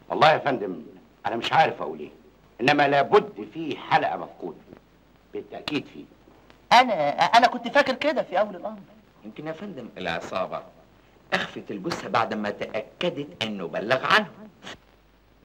والله يا فندم انا مش عارف اقول ايه، انما لابد في حلقه مفقوده، بالتاكيد فيه. انا كنت فاكر كده في اول الامر. يمكن يا فندم العصابه اخفت الجثه بعد ما تاكدت انه بلغ عنه.